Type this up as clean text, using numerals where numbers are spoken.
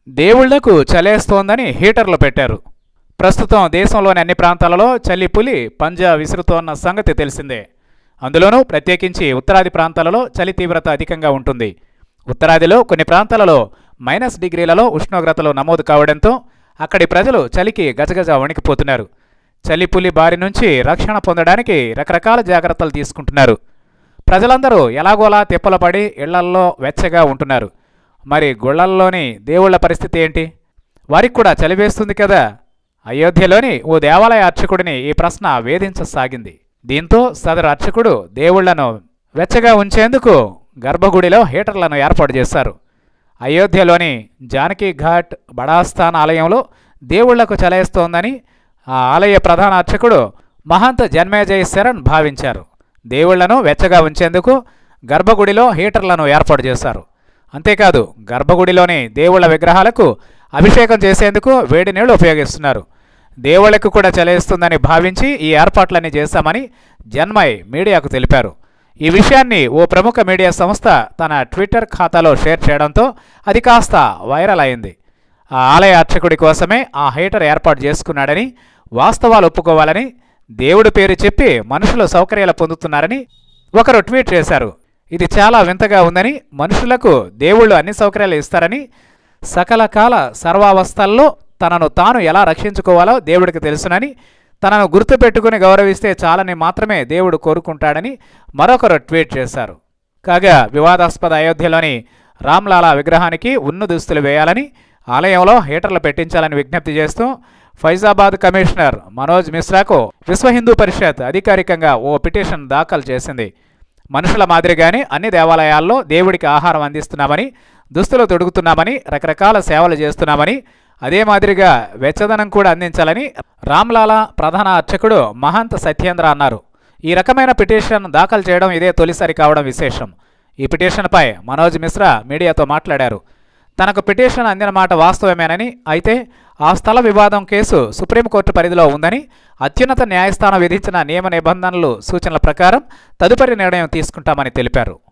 దేవుళ్లకు చలేస్తోందని హీటర్లు పెట్టారు. ప్రస్తుతం దేశంలోని అన్ని ప్రాంతాలలో చలి పులి పంజా విసురుతోన్న సంగతి తెలిసిందే. అందులోనూ ప్రత్యేకించి ఉత్తరాది ప్రాంతాలలో చలి తీవ్రత అధికంగా ఉంటుంది. ఉత్తరాదిలో కొన్ని ప్రాంతాలలో -డిగ్రీలలో ఉష్ణోగ్రతలు నమోదు కావడంతో అక్కడి ప్రజలు చలికి గజగజ వణికిపోతున్నారు. చలి పులి బారి నుంచి రక్షణ పొందడానికి రకరకాల జాగ్రత్తలు తీసుకుంటున్నారు. ప్రజలందరూ ఎలాగోలా తిప్పలపడి ఇళ్లల్లో వెచ్చగా ఉంటున్నారు. మరి గుళ్లల్లోని దేవుళ్ల పరిస్థితి ఏంటి? వారికి కూడా చలివేస్తుంది కదా. అయోధ్యలోని ఓ దేవాలయ అర్చకుడిని ఈ ప్రశ్న వేధించసాగింది. దీంతో సదరు అర్చకుడు దేవుళ్లను వెచ్చగా ఉంచేందుకు గర్భగుడిలో హీటర్లను ఏర్పాటు చేశారు. అయోధ్యలోని జానకి ఘాట్ బడాస్థాన్ ఆలయంలో దేవుళ్లకు చలేస్తోందని ఆ ఆలయ ప్రధాన అర్చకుడు మహంత్ జన్మేజయ్ శరణ్ భావించారు. దేవుళ్లను వెచ్చగా ఉంచేందుకు గర్భగుడిలో హీటర్లను ఏర్పాటు చేశారు. అంతేకాదు, గర్భగుడిలోని దేవుళ్ల విగ్రహాలకు అభిషేకం చేసేందుకు వేడి నీళ్లు ఉపయోగిస్తున్నారు. దేవుళ్లకు కూడా చలేస్తుందని భావించి ఈ ఏర్పాట్లన్నీ చేశామని జన్మయ్ మీడియాకు తెలిపారు. ఈ విషయాన్ని ఓ ప్రముఖ మీడియా సంస్థ తన ట్విట్టర్ ఖాతాలో షేర్ చేయడంతో అది కాస్త వైరల్ అయింది. ఆ ఆలయ అర్చకుడి కోసమే ఆ హీటర్ ఏర్పాటు చేసుకున్నాడని, వాస్తవాలు ఒప్పుకోవాలని, దేవుడి పేరు చెప్పి మనుషులు సౌకర్యాలు పొందుతున్నారని ఒకరు ట్వీట్ చేశారు. ఇది చాలా వింతగా ఉందని, మనుషులకు దేవుళ్ళు అన్ని సౌకర్యాలు ఇస్తారని, సకల కాల సర్వావస్థల్లో తనను తాను ఎలా రక్షించుకోవాలో దేవుడికి తెలుసునని, తనను గుర్తుపెట్టుకుని గౌరవిస్తే చాలని మాత్రమే దేవుడు కోరుకుంటాడని మరొకరు ట్వీట్ చేశారు. కాగా వివాదాస్పద అయోధ్యలోని రామ్లాలా విగ్రహానికి ఉన్ను దుస్తులు వేయాలని, ఆలయంలో హీటర్లు పెట్టించాలని విజ్ఞప్తి చేస్తూ ఫైజాబాద్ కమిషనర్ మనోజ్ మిశ్రాకు విశ్వ హిందూ పరిషత్ అధికారికంగా ఓ పిటిషన్ దాఖలు చేసింది. మనుషుల మాదిరిగానే అన్ని దేవాలయాల్లో దేవుడికి ఆహారం అందిస్తున్నామని, దుస్తులు తొడుగుతున్నామని, రకరకాల సేవలు చేస్తున్నామని, అదే మాదిరిగా వెచ్చదనం కూడా అందించాలని రామ్లాలా ప్రధాన అర్చకుడు మహంత్ సత్యేంద్ర అన్నారు. ఈ రకమైన పిటిషన్ దాఖలు చేయడం ఇదే తొలిసారి కావడం విశేషం. ఈ పిటిషన్పై మనోజ్ మిశ్రా మీడియాతో మాట్లాడారు. తనకు పిటిషన్ అందిన మాట వాస్తవమేనని, అయితే ఆ స్థల వివాదం కేసు సుప్రీంకోర్టు పరిధిలో ఉందని, అత్యున్నత న్యాయస్థానం విధించిన నియమ నిబంధనలు సూచనల ప్రకారం తదుపరి నిర్ణయం తీసుకుంటామని తెలిపారు.